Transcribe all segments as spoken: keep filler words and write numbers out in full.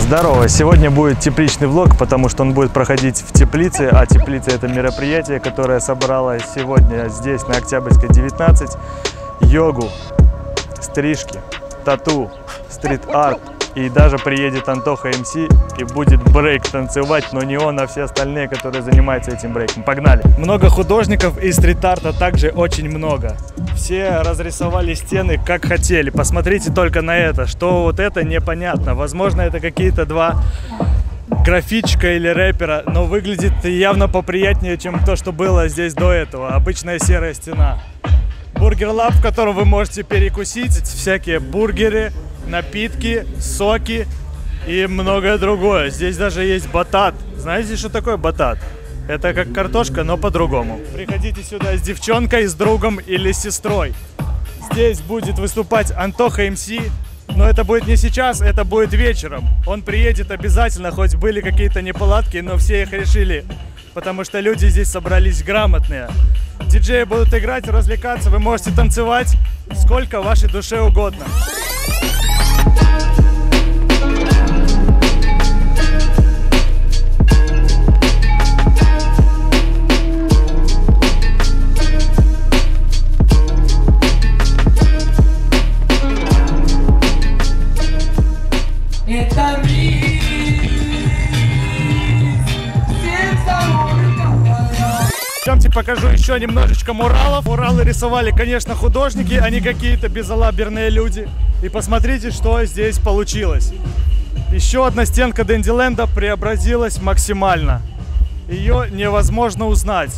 Здорово! Сегодня будет тепличный влог, потому что он будет проходить в теплице, а теплица — это мероприятие, которое собрало сегодня здесь, на Октябрьской, девятнадцать, йогу, стрижки, тату, стрит-арт, и даже приедет Антоха эм си и будет брейк танцевать, но не он, а все остальные, которые занимаются этим брейком. Погнали! Много художников и стрит-арта также очень много. Все разрисовали стены как хотели. Посмотрите только на это, что вот это непонятно. Возможно, это какие-то два графичка или рэпера, но выглядит явно поприятнее, чем то, что было здесь до этого. Обычная серая стена. Бургер Лаб, в котором вы можете перекусить всякие бургеры, напитки, соки и многое другое. Здесь даже есть батат. Знаете, что такое батат? Это как картошка, но по-другому. Приходите сюда с девчонкой, с другом или с сестрой. Здесь будет выступать Антоха эм си, но это будет не сейчас, это будет вечером. Он приедет обязательно, хоть были какие-то неполадки, но все их решили, потому что люди здесь собрались грамотные. Диджеи будут играть, развлекаться, вы можете танцевать сколько вашей душе угодно. Идемте покажу еще немножечко муралов. Муралы рисовали, конечно, художники, а не какие-то безалаберные люди. И посмотрите, что здесь получилось. Еще одна стенка Дэнди-ленда преобразилась максимально. Ее невозможно узнать.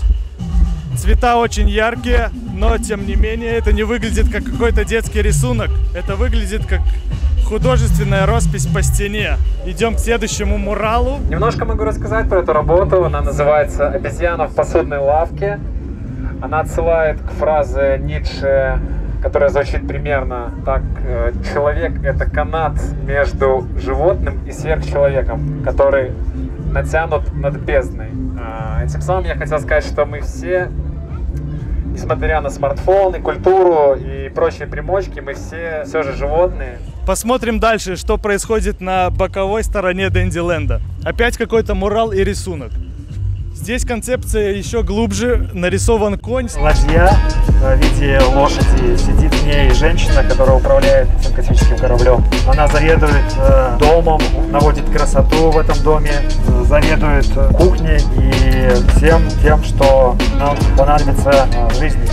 Цвета очень яркие, но тем не менее это не выглядит как какой-то детский рисунок. Это выглядит как художественная роспись по стене. Идем к следующему муралу. Немножко могу рассказать про эту работу. Она называется «Обезьяна в посудной лавке». Она отсылает к фразе Ницше, которая звучит примерно так: человек — это канат между животным и сверхчеловеком, который натянут над бездной. Этим самым я хотел сказать, что мы все, несмотря на смартфоны, культуру и прочие примочки, мы все все же животные. Посмотрим дальше, что происходит на боковой стороне Дэнди-ленда. Опять какой-то мурал и рисунок. Здесь концепция еще глубже. Нарисован конь. Ладья в виде лошади. Сидит в ней женщина, которая управляет этим космическим кораблем. Она заведует э, домом, наводит красоту в этом доме, заведует кухней и всем тем, что нам понадобится э, в жизни.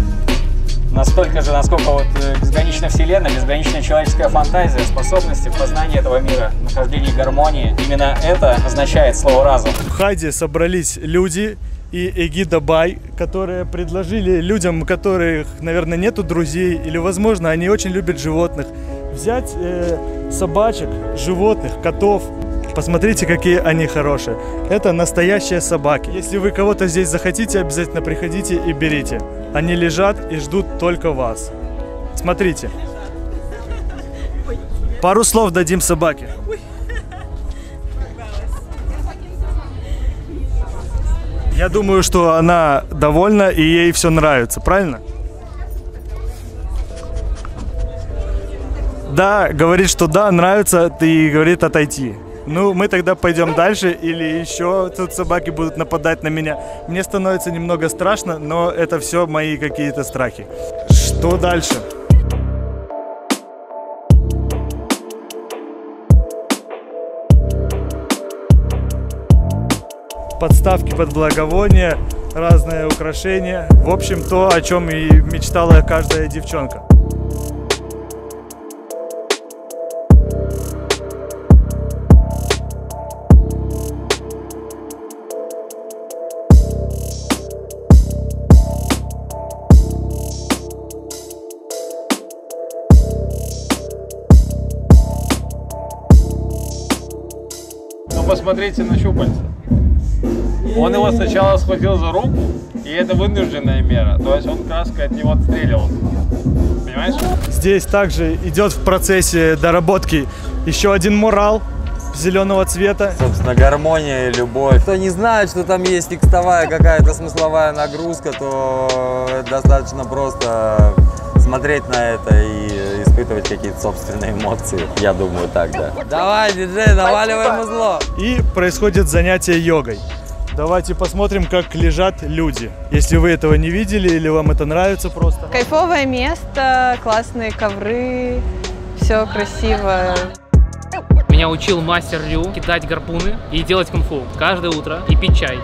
Настолько же, насколько вот безграничная вселенная, безграничная человеческая фантазия, способности в познании этого мира, нахождении гармонии. Именно это означает слово «разум». В Хайде собрались люди и Эгида Бай, которые предложили людям, у которых, наверное, нету друзей, или, возможно, они очень любят животных, взять э, собачек, животных, котов. Посмотрите, какие они хорошие. Это настоящие собаки. Если вы кого-то здесь захотите, обязательно приходите и берите. Они лежат и ждут только вас. Смотрите. Пару слов дадим собаке. Я думаю, что она довольна и ей все нравится, правильно? Да, говорит, что да, нравится, и говорит отойти. Ну, мы тогда пойдем дальше, или еще тут собаки будут нападать на меня. Мне становится немного страшно, но это все мои какие-то страхи. Что дальше? Подставки под благовония, разные украшения. В общем, то, о чем и мечтала каждая девчонка. Посмотрите на щупальца. Он его сначала схватил за руку, и это вынужденная мера. То есть он краской от него отстреливался. Понимаешь? Здесь также идет в процессе доработки еще один мурал зеленого цвета. Собственно, гармония и любовь. Кто не знает, что там есть текстовая какая-то смысловая нагрузка, то достаточно просто смотреть на это и исполнять. испытывать какие-то собственные эмоции. Я думаю так, да. Давай, диджей, наваливай музло. И происходит занятие йогой. Давайте посмотрим, как лежат люди. Если вы этого не видели или вам это нравится просто. Кайфовое место, классные ковры, все красиво. Меня учил мастер Рю кидать гарпуны и делать кунг-фу каждое утро и пить чай.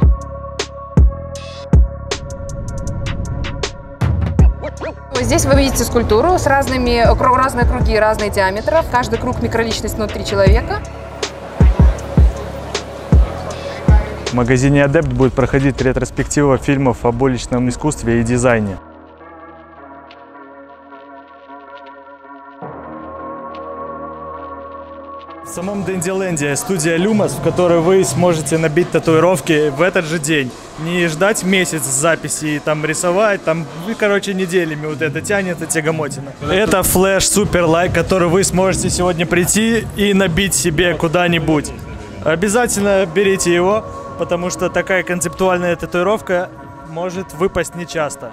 Здесь вы видите скульптуру с разными, разные круги, разных диаметров. Каждый круг — микроличность внутри человека. В магазине Адепт будет проходить ретроспектива фильмов об уличном искусстве и дизайне. В самом Дэнди-ленде студия Люмос, в которой вы сможете набить татуировки в этот же день. Не ждать месяц записи и там рисовать, там, вы, короче, неделями вот это тянется тягомотина. Это флеш супер лайк, который вы сможете сегодня прийти и набить себе куда-нибудь. Обязательно берите его, потому что такая концептуальная татуировка может выпасть нечасто.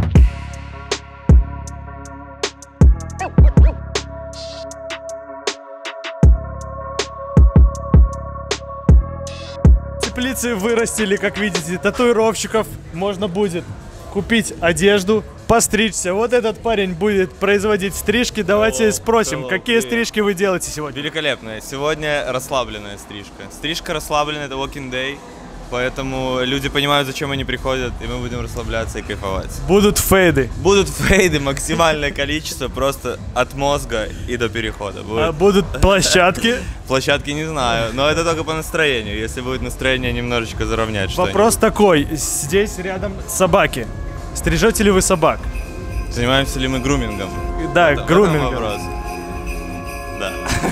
Теплицы вырастили, как видите, татуировщиков. Можно будет купить одежду, постричься. Вот этот парень будет производить стрижки. Давайте О, спросим, hello, какие привет. Стрижки вы делаете сегодня? Великолепная. Сегодня расслабленная стрижка. Стрижка расслабленная, это walking day. Поэтому люди понимают, зачем они приходят, и мы будем расслабляться и кайфовать. Будут фейды. Будут фейды, максимальное количество, просто от мозга и до перехода. Будет... А будут площадки? Площадки не знаю, но это только по настроению. Если будет настроение немножечко заровнять. Вопрос такой, здесь рядом собаки. Стрижете ли вы собак? Занимаемся ли мы грумингом? Да, это, грумингом. Вопрос. Да.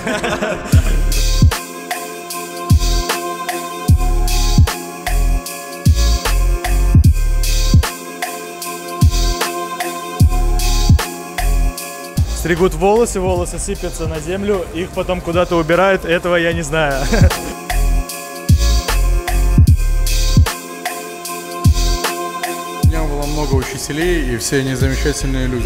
Стригут волосы, волосы сыпятся на землю, их потом куда-то убирают, этого я не знаю. У меня было много учителей, и все они замечательные люди.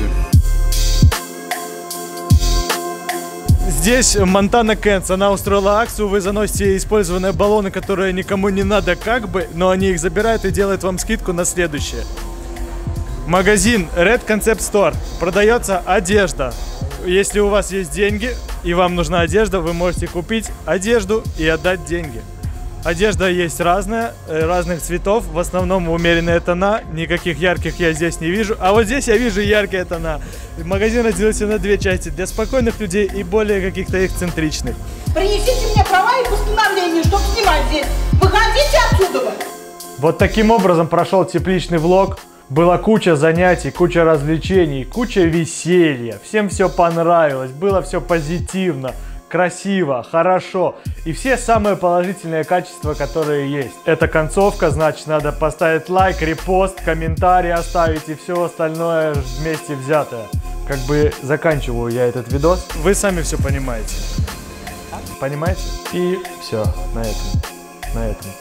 Здесь Монтана Кэнс, она устроила акцию, вы заносите использованные баллоны, которые никому не надо как бы, но они их забирают и делают вам скидку на следующее. Магазин Red Concept Store. Продается одежда. Если у вас есть деньги и вам нужна одежда, вы можете купить одежду и отдать деньги. Одежда есть разная, разных цветов, в основном умеренные тона, никаких ярких я здесь не вижу. А вот здесь я вижу яркие тона. Магазин разделился на две части, для спокойных людей и более каких-то эксцентричных. Принесите мне права и постановление, чтобы снимать здесь. Выходите отсюда! Вот таким образом прошел тепличный влог. Была куча занятий, куча развлечений, куча веселья. Всем все понравилось, было все позитивно, красиво, хорошо. И все самые положительные качества, которые есть. Это концовка, значит, надо поставить лайк, репост, комментарий оставить и все остальное вместе взятое. Как бы заканчиваю я этот видос. Вы сами все понимаете. Понимаете? И все, на этом. На этом.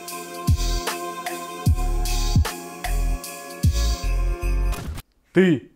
Ты